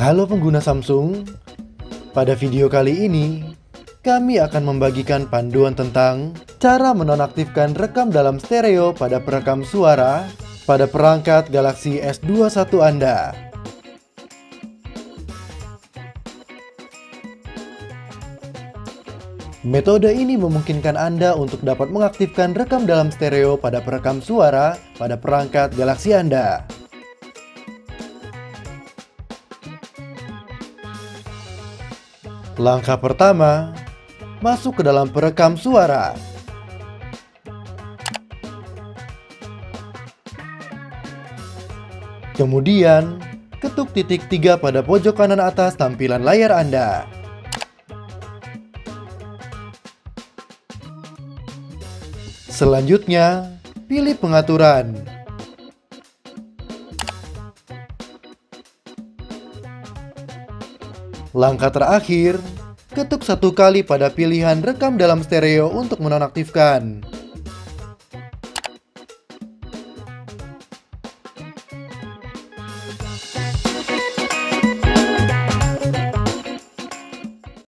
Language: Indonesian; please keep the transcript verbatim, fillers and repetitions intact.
Halo pengguna Samsung, pada video kali ini kami akan membagikan panduan tentang cara menonaktifkan rekam dalam stereo pada perekam suara pada perangkat Galaxy S dua puluh satu Anda. Metode ini memungkinkan Anda untuk dapat mengaktifkan rekam dalam stereo pada perekam suara pada perangkat Galaxy Anda. Langkah pertama, masuk ke dalam perekam suara. Kemudian, ketuk titik tiga pada pojok kanan atas tampilan layar Anda. Selanjutnya, pilih pengaturan. Langkah terakhir, ketuk satu kali pada pilihan rekam dalam stereo untuk menonaktifkan.